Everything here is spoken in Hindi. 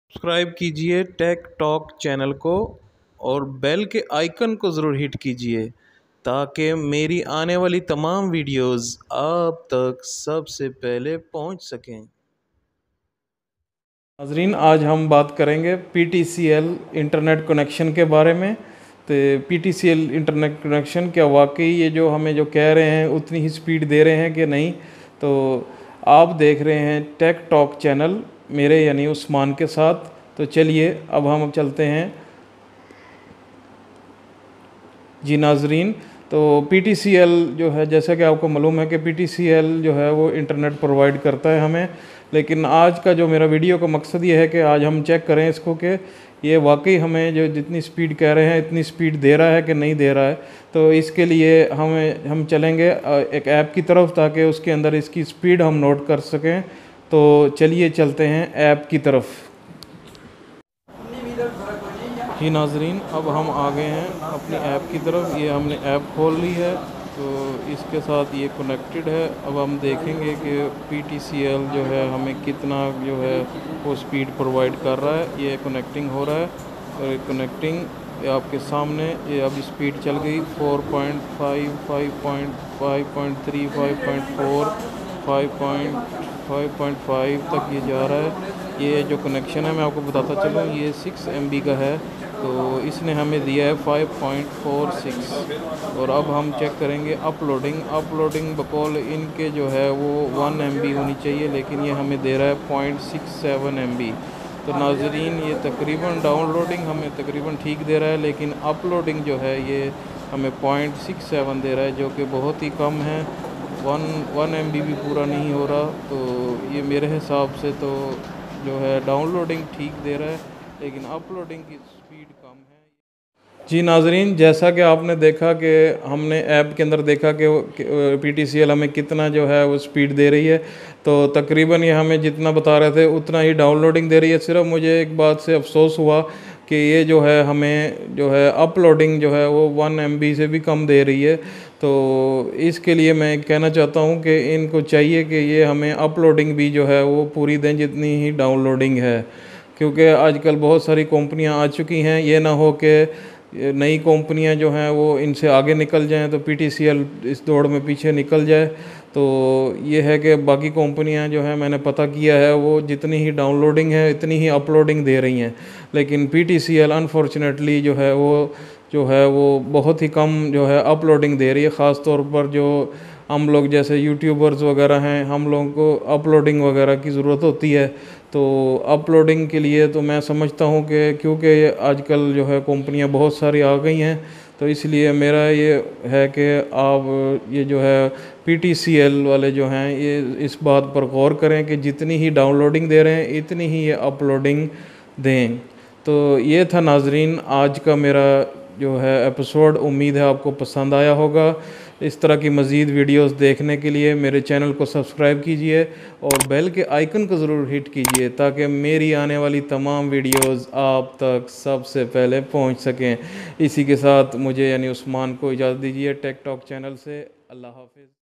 सब्सक्राइब कीजिए टेक टॉक चैनल को और बेल के आइकन को ज़रूर हिट कीजिए ताकि मेरी आने वाली तमाम वीडियोस आप तक सबसे पहले पहुंच सकें। नाज़रीन, आज हम बात करेंगे PTCL इंटरनेट कनेक्शन के बारे में। तो PTCL इंटरनेट कनेक्शन क्या वाकई ये जो हमें जो कह रहे हैं उतनी ही स्पीड दे रहे हैं कि नहीं। तो आप देख रहे हैं टेक टॉक चैनल मेरे यानी उस्मान के साथ। तो चलिए अब हम चलते हैं। जी नाजरीन, तो PTCL जो है, जैसा कि आपको मालूम है कि PTCL जो है वो इंटरनेट प्रोवाइड करता है हमें। लेकिन आज का जो मेरा वीडियो का मकसद ये है कि आज हम चेक करें इसको कि ये वाकई हमें जो जितनी स्पीड कह रहे हैं इतनी स्पीड दे रहा है कि नहीं दे रहा है। तो इसके लिए हम चलेंगे एक ऐप की तरफ ताकि उसके अंदर इसकी स्पीड हम नोट कर सकें। तो चलिए चलते हैं ऐप की तरफ। जी नाजरीन, अब हम आ गए हैं अपनी ऐप की तरफ। ये हमने ऐप खोल ली है, तो इसके साथ ये कनेक्टेड है। अब हम देखेंगे कि PTCL जो है हमें कितना जो है वो स्पीड प्रोवाइड कर रहा है। ये कनेक्टिंग हो रहा है और कनेक्टिंग आपके सामने ये अब स्पीड चल गई 4.5, 5.5.3, 5.4, 5.5 तक ये जा रहा है। ये जो कनेक्शन है मैं आपको बताता चलूँ, ये 6 MB का है। तो इसने हमें दिया है 5.46। और अब हम चेक करेंगे अपलोडिंग बकौल इनके जो है वो 1 MB होनी चाहिए, लेकिन ये हमें दे रहा है 0.67 MB। तो नाजरीन, ये तकरीबन डाउनलोडिंग हमें तकरीबन ठीक दे रहा है, लेकिन अपलोडिंग जो है ये हमें 0.67 दे रहा है, जो कि बहुत ही कम है। 1 MB भी पूरा नहीं हो रहा। तो ये मेरे हिसाब से तो जो है डाउनलोडिंग ठीक दे रहा है, लेकिन अपलोडिंग की स्पीड कम है। जी नाजरीन, जैसा कि आपने देखा कि हमने ऐप के अंदर देखा कि PTCL हमें कितना जो है वो स्पीड दे रही है। तो तकरीबन ये हमें जितना बता रहे थे उतना ही डाउनलोडिंग दे रही है। सिर्फ मुझे एक बात से अफसोस हुआ कि ये जो है हमें जो है अपलोडिंग जो है वो 1 MB से भी कम दे रही है। तो इसके लिए मैं कहना चाहता हूँ कि इनको चाहिए कि ये हमें अपलोडिंग भी जो है वो पूरी दें जितनी ही डाउनलोडिंग है, क्योंकि आजकल बहुत सारी कंपनियां आ चुकी हैं। ये ना हो कि नई कंपनियां जो हैं वो इनसे आगे निकल जाएं तो PTCL इस दौड़ में पीछे निकल जाए। तो ये है कि बाकी कंपनियां जो है मैंने पता किया है वो जितनी ही डाउनलोडिंग है इतनी ही अपलोडिंग दे रही हैं, लेकिन PTCL अनफॉर्चुनेटली जो है वो बहुत ही कम जो है अपलोडिंग दे रही है। ख़ास तौर पर जो हम लोग जैसे यूट्यूबर्स वगैरह हैं, हम लोगों को अपलोडिंग वगैरह की ज़रूरत होती है। तो अपलोडिंग के लिए तो मैं समझता हूँ कि क्योंकि आजकल जो है कंपनियां बहुत सारी आ गई हैं, तो इसलिए मेरा ये है कि आप ये जो है PTCL वाले जो हैं ये इस बात पर गौर करें कि जितनी ही डाउनलोडिंग दे रहे हैं इतनी ही ये अपलोडिंग दें। तो ये था नाजरीन आज का मेरा जो है एपिसोड। उम्मीद है आपको पसंद आया होगा। इस तरह की मज़ीद वीडियोस देखने के लिए मेरे चैनल को सब्सक्राइब कीजिए और बेल के आइकन को ज़रूर हिट कीजिए ताकि मेरी आने वाली तमाम वीडियोस आप तक सबसे पहले पहुंच सकें। इसी के साथ मुझे यानी उस्मान को इजाज़त दीजिए टेक टॉक चैनल से। अल्लाह हाफिज़।